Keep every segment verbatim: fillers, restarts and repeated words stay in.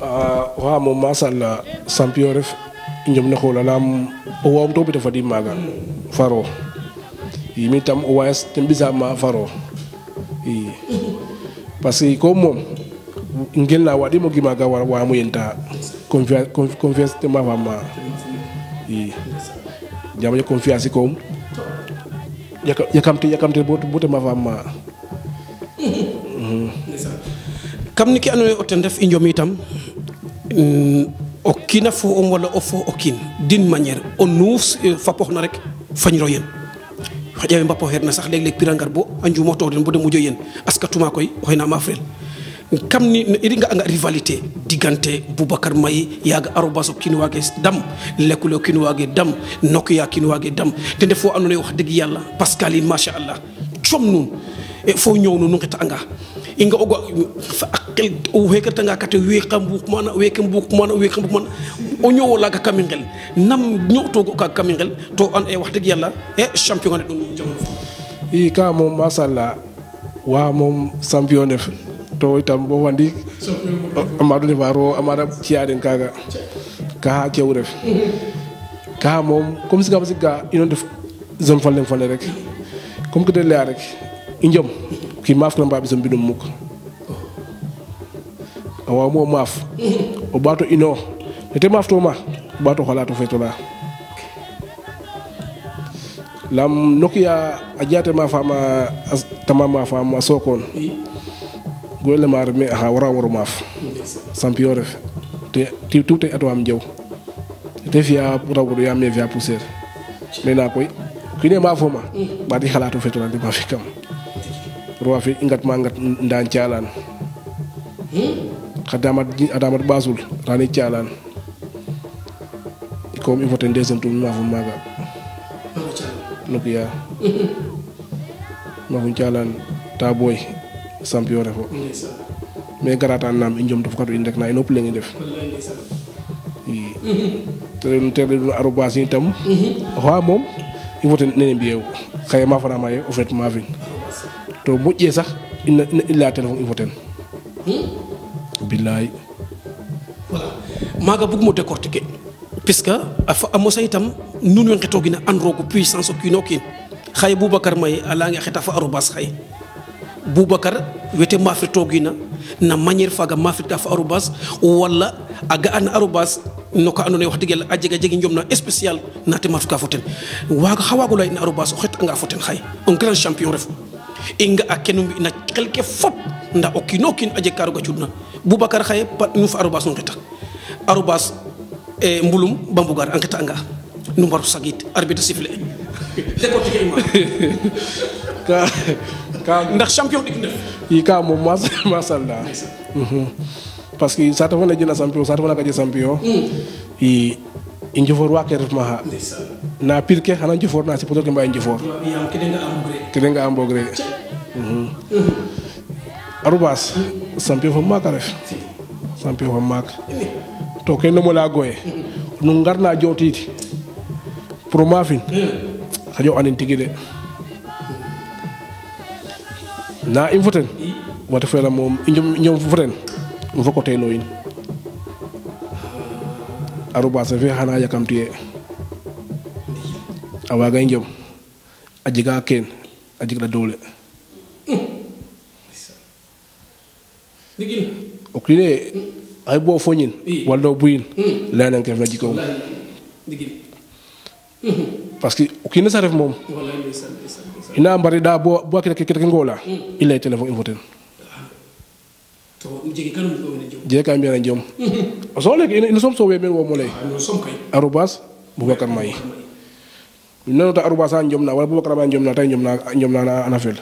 wa mo masalla champion ref njom ne xola lam o wam to bita fadi maga faro yimi tam o wayas tembisa ma faro i parce que ko mom ngel na wadi mo gimaga wa wa mo yenta confiance confiance te ma fama i jamaje confiance ko yakamte yakamte botu botu ma fama kam ni ki andoona yee o ten ref i njom itam o kiin a fo'ong wala o fo o kiin d'une manière o nuus fapoox na rek fañiro yen xaƴa we mbapooxeerna sax leg-leg pira ngar bo a njuumooxtoox den bo da mujo yen askatuma koy oxe na maafrel kam ni i nga'anga rivalité diggante Boubacar Maye yaaga arobas o kiin waage dam lekule o kiin waage dam Nokia kiin waage dam ten ref fo andoona yee wax dëgg yàlla Pascaline machallah com nuun fo ñoow nuun nu nqeta'anga i nga'ooga aqel o xeekartanga kate weeqa mbuuq maana weeke mbuuq maana weeke mbuuq maana o ñoow olaaga kam i nqel nam ño'tooga o kaaga kam i nqel to and ee wax dëgg yàlla e champion a ne'u jamono i ka moom masala wa moom champion def to itam bo wandi amadu ne faro amada ciaden kaga ka cew ref ka moom comme si gam si ga ino def zone fallen fallen rek comme que de la rek injom ki maaf na mbabi zombidum muk awa mo maaf o bato ino ete maaf to ma bato xalato fetola lam Nokia ajate ma fama tamama fama sokon golle maar me ha wara wara maaf champion ref te ti tuute ato am jew te fiya rawdo ya me fiya pousser mena koy kine ma foma ba di xalaatu fetola di ma fi kam roi fi ingat ma ngat ndan cialan khadamat adamat basul rani cialan ko mi vote deuxième tour ma fo maga Nokia ma fo cialan ta boy champion refo mais garata nam injom to fakatu indek na inop lengi def i tere tere do arobas itam wa mom il faut nene biyew xey ma fana maye au fait ma vin to mujje sax ina illa téléphone il faut ten billahi voilà maga bugmo décortiquer puisque amo sa itam nunu ngeto gina androgo puissance o kino kin xay Boubacar Maye ala nga xeta fa arobas xay Boubacar wete mafri togina na manière faga mafri ta fa arobas wala aga an arobas no ka andone wax digel ajega jegi njom na spécial na te mafka foten waga xawago lay na arobas o xet nga foten xay un grand champion ref inga akenu na quelque fop nda okino kin aje karu ga cudna Boubacar xay pat nu fa arobas no xeta arobas e mbulum bambugar enquête nga nu mbaru sagit arbitre sifflé décortiquer ima ka ka ndax champion dik def i ka mo mas masalla parce que ça te fona jina champion ça te fona ka je champion i injofor wa ke refma ha na pirke xana injofor na ci peut-être mbay injofor yam ke nga am gré ke nga am bogré arubas champion fa maka ref champion fa maka to ke no mo la goye nu ngarna jotiti pour mafin xajo anin tigide na im foten wata fela mom ñom ñom foten mu fako teno yin aruba sa fe hana yakamtiye awaga ñom ajiga ken ajiga dole digin okine ay bo foñin wala buyin la nan kef na jiko digin parce que okine sa ref mom ina mbari da bo bo kete kete ngola il est téléphone invoten to jegi kanum ko woni jom je ka mi na jom so le ina som so we men wo mo lay no som kay arobas Boubacar Maye no ta arobas an jom na wala Boubacar Maye jom na tay jom na jom na ana fel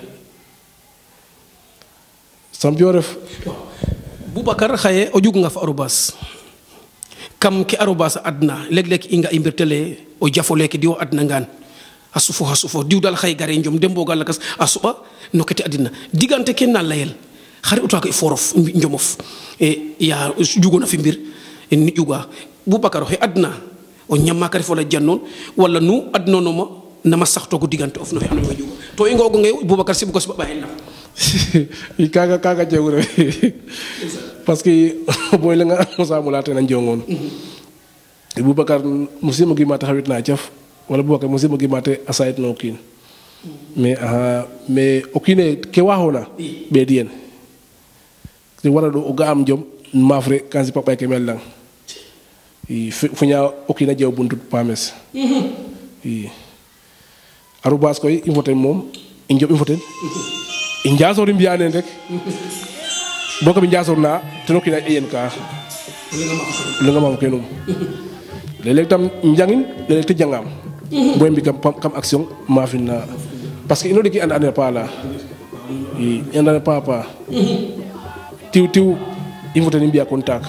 champion ref Boubacar xaye o jug nga fa arobas kam ki arobas adna leg leg inga imbirtele o jafole ki diwo adna ngan asufo asufo diw dal xay gare njom dembo gal lakas asuba nokati adina digante ken na layel xari utaka forof njomof e ya jugona fi mbir en ni juga Boubacar he adna o nyamma kari fo la jannon wala nu adno no ma nama saxto ko digante of no fi ando jugo to ingo go ngay Boubacar sibu ko siba bahen kaga kaga jewre parce que boy la nga musa mulate na jongon Boubacar musimo gi mata xawit na ciaf wala Boubacar musimo gi mate asayit no kin mais aha mais okine ke waxona be dien ci wara do ga am jom mafre kan si papa ke melang i funya okina jew buntu pames i arubas koy infoten mom injob infoten in jasori mbiyanen rek boko bi jasorna te nokina yen ka lu nga mam kenum lelek tam njangin lelek te jangam boy mbi kam kam action ma finna parce que ino de ki and ane pa la i andane papa tiu tiu infoten mbiya contact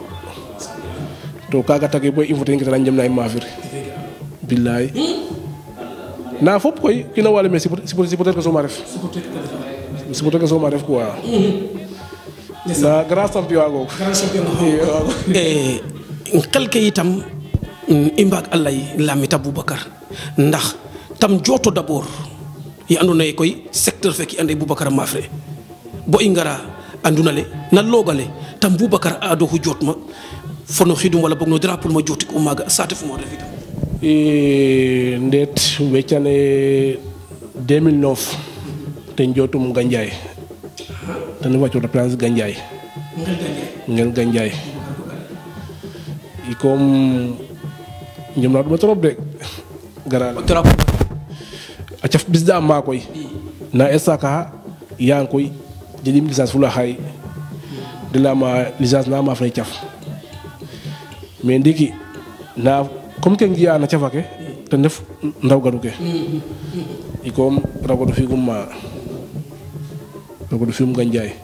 to kaga tagi boy infoten ki tan jam nay mafir billahi na fop koy kina wala mais c'est peut-être que so ma ref c'est peut-être que so ma ref quoi na grand champion go grand champion eh kalke itam imbak Allah lamita Boubacar ndax tam joto d'abord yi andona koy secteur feki ande Boubacar mafre bo ingara anduna le na logale tam Boubacar ado hu jotma fono xidum wala bogno drapeau ma joti ko maga sate fu mo def itam e ndet weccane deux mille neuf te jotum ganjay tan waccu de place ganjay ngel ganjay i comme ñom na duma trop de gara trop a ciaf bis da ma koy na esaka yang koy jedim licence fula hay de la ma licence na ma fay ciaf mais ndiki na comme que ngiya na ciafake te def ndaw gaduke i comme ragodo fi gumma ragodo fi mu ganjay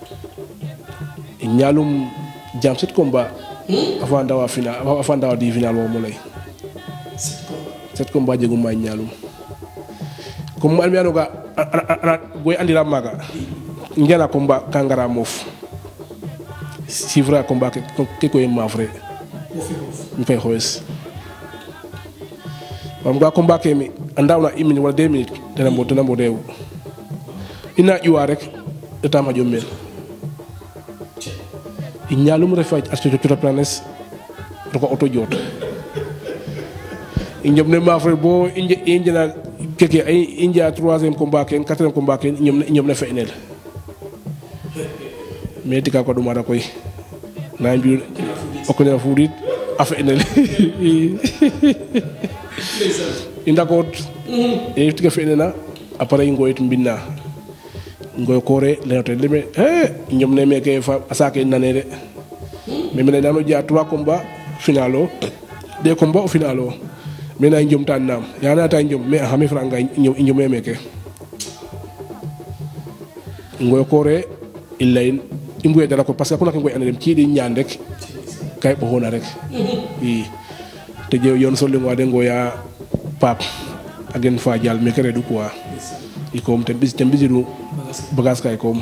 ñaalum jam set combat avant dawa final avant dawa di final mo mo lay set combat jegum ma ñaalum comme almi anoga boy andira maga ngena combat kangara mof si vrai combat ke ko ma vrai mi fay xoes bam ga combat ke mi andawna une minute wala deux minutes dana mo dana mo dew ina iwa rek etama jommel ñaalum refaj astu to planes do ko auto jot ñom ne ma fa bo inje injina keke ay inja troisième combat ken quatrième combat ken ñom ñom na fenel mais tika ko duma da koy na mbi o ko na furit afenel inda ko e tika fenena après ngoyit mbinna ngoy kore lenote leme eh ñom ne meke fa asake nané de mais mena dano ja trois combats finalo deux combats au finalo mena ñom tan nam ya na tan ñom mais xami franga ñom ñom meke ngoy kore ilayn imbuye dara ko parce que ko ngoy andem ci di ñaan rek kay bo hona rek yi te jew yon so li ngwa de ngoya pap agen fa jall mais kere du quoi i kom te bis te bisidu bagas kay kom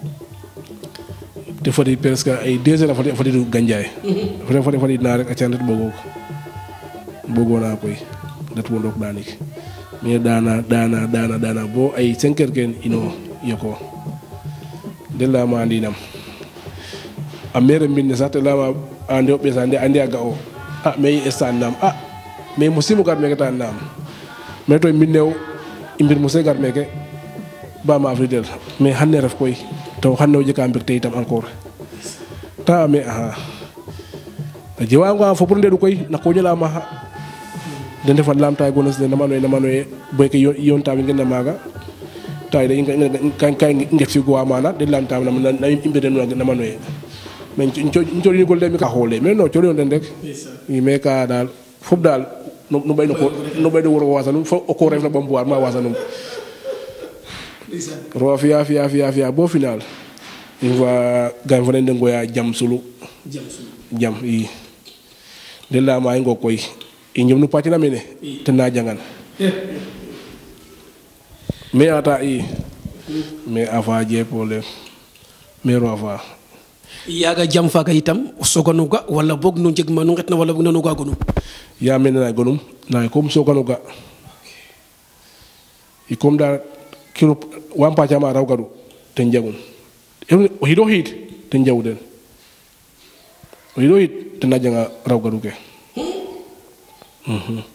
te fodi presque ay deux heures fodi fodi du ganjay fodi fodi fodi na rek accandet bogo bogo na koy dat wo ndok danik mais dana dana dana dana bo ay cinq heures ken ino yoko de la ma andinam amere min sa te la ma ande o besa ande ande aga o ah mais estan nam ah mais musimu gar me tan nam mais to minnew imbir mo segar meke ba ma afridel mais hanne ref koy to hanne o jeka mbir te itam encore ta me aha ta jiwa nga fo pour ndedu koy na ko jela ma de defal lam tay gonos de namano namano boy ke yon taw ngena maga tay de kan kan nget fi go amana de lam taw na na imbir no namano men ci ci gol de mi ka xolé mais no ci yon den rek yi me ka dal fop dal no bay no ko no bay do woro wasanum fo ko ref na bam boar ma wasanum ro fiya fiya fiya fiya bo final il va gagner fane ngoya jam sulu jam sulu jam yi de la ma ngo koy e ñom nu patina mene te na jangan mais ata yi mais ava je problème mais ro ava yaga jam faga itam soganuga wala bog no jeg manu ngetna wala bog no ga gonu ya men na gonum na comme soganuga i comme da kilo wampa jama raw gadu ten jagun o hido hit ten jawden o hido hit ten ajanga raw gaduke mhm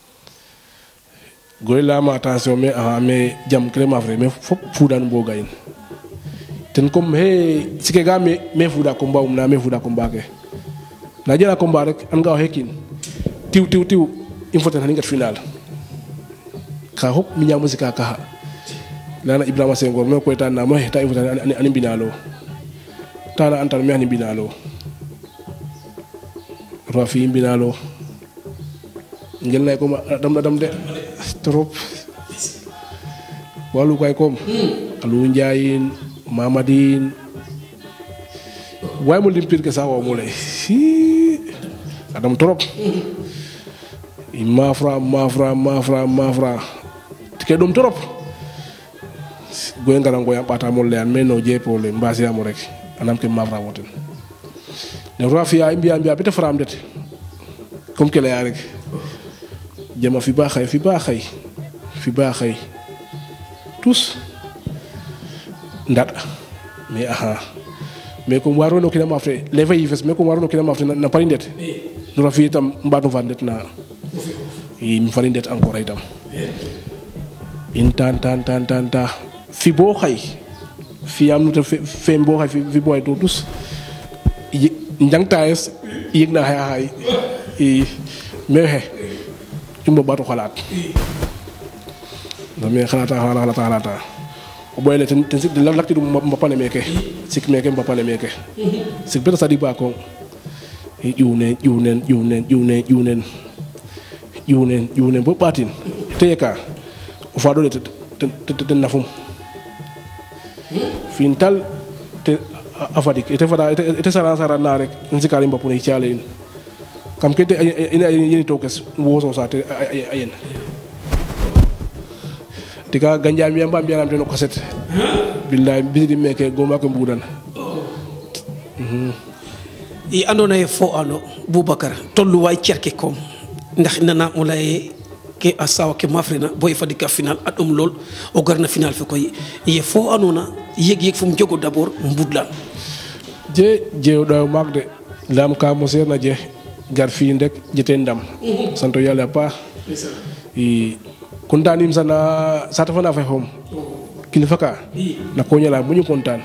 goy la ma attention mais ah mais jam crème vrai mais fop fudan bo gayin ten comme he sike ga me me fuda ko mbawum na me fuda ko mbake na jela ko mba rek an ga hekin tiw tiw tiw il faut ten haningat final ka hop mi nyamu sika ka lana Ibrahima Senghor me ko tan na mo ta il faut tan ani binalo tana antal me ani binalo rafi binalo ngel nay ko dam dam de trop walu kay kom alu njayin mamadine way mo limpir ke sawa mo lay adam trop ma fra ma fra ma fra ma fra tike dum trop goy ngara ngoy pata mo le an meno je pole mbasi am rek anam ke ma fra woten ne rafia imbiya imbiya bete fram det comme que la rek jama fi baxay fi baxay fi baxay tous ndat mais aha mais comme waro no kina mafre leva yifes mais comme waro no kina mafre na pari ndet no rafi tam mbadu van ndet na yi mi fari ndet encore itam in tan tan tan tan ta fi bo xay fi am no fe bo xay fi boy do tous njang taes yeg na hay hay i mais he cumba batu xalaat da me xalaata xalaata xalaata o boyle ten ten sik de lakti dum mbapane meke sik meke mbapane meke sik beta sadi ba ko yunen yunen yunen yunen yunen yunen yunen bo batin teka o fa do te te nafum fintal te afadik ete fada ete sara sara na rek nsikari mbapune ciale kam kete ina yeni tokes woso sa te ayen tika ganjam yamba mbiyanam ten ko set billahi bisidi meke goma ko mbudan mhm i andona e fo ano Boubacar tollu way cerke kom ndax nana mulay ke asawa ke mafrina boy fadika final adum lol o garna final fe koy ye fo anona yeg yeg fum jogo d'abord mbudlan je je do magde lam ka mo serna je gar fi ndek jete ndam santo yalla pa i kontanim sana sata fana fa hom kilifa ka na ko nyala buñu kontan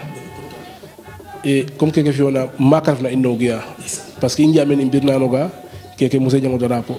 e comme que fi ona makar na innogia parce que india men imbirna no ga keke musse jango drapo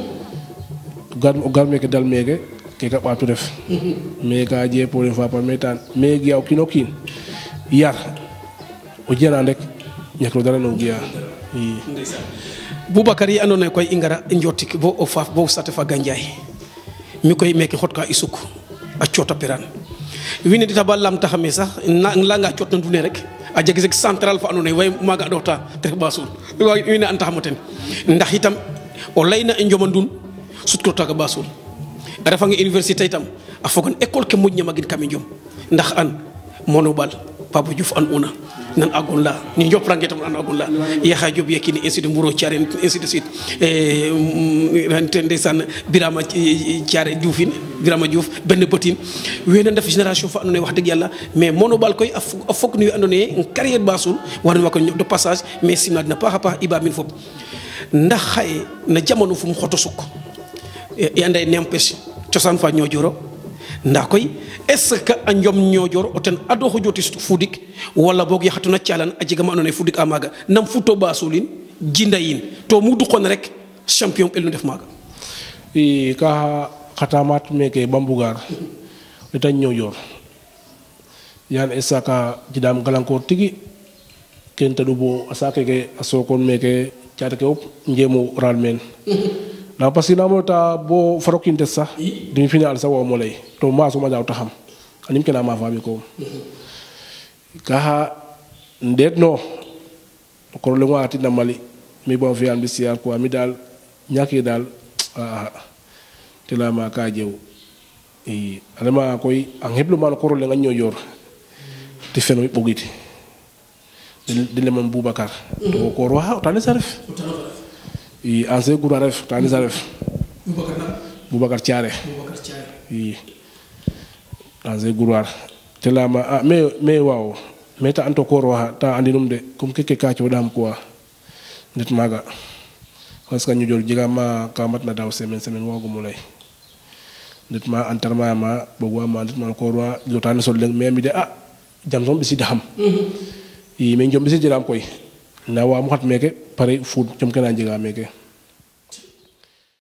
gar gar meke dal meke keke batu def me ga je pour une fois par metan me gi aw kinokin yar o jena ndek nyakro dara no gia i Boubacar yi andona koy ingara njottik bo o faaf bo sate fa ganjay mi koy meke xotka isuk a ciota peran wini dita ballam taxame sax la nga ciot na dune rek a jegi sek central fa andona way maga dota te basul way wini an taxamoten ndax itam o layna e njomandun sutko taga basul refa nga université itam a fogon école ke mujnya magin kam njom ndax an monobal Papa Diouf an una nan agon la ni njop rangetam an agon la ya xajob yakini ainsi de mburo ciare ainsi de suite eh rente ndesan birama ciare dioufine birama diouf ben petine wena def génération fa andone wax deug yalla mais monobal koy a fok ni andone carrière basul war wako de passage mais simna dina pa pa iba min fop ndax xay na jamono fum xoto suk yande nempes ciosan fa ñojoro ndax koy est-ce que a njom ñojor o ten ado ho joti fudik wala bok yaxatuna cialan a jega ma andone fudik amaga nam futo basulin jindayin to mu du xon rek champion el nu def maga i ka khatamat meke bambugar eta ñojor yan esaka jidam galankor tigi ken tadu bo asake ke asokon meke ciata ke op njemo ralmen na parce que namota bo farokinte sax demi final sa wo molay to ma so ma jaw taxam anim kena ma fami ko ka ndet no ko le ngati na mali mi bon fi am bisiar ko ami dal ñaki dal ah te la ma ka jew e alama koy an heblu man ko le nga ñoyor te feno bogiti de le man Boubacar to ko ro ha tane saref i anse gura ref tani sa ref Boubacar Thiaré i anse gura te lama ah mais mais waaw mais ta anto koor wa ta andinum de comme que ka ci wadam quoi nit maga parce que ñu jol jiga ma kamat na daw semaine semaine wagu mulay nit ma enterrement ma bo wa ma nit ma koor wa jotane sol len mais mi de ah jam som bisi daham yi mais jom bisi jiram koy na wa mu hat meke pare food jom kana jiga meke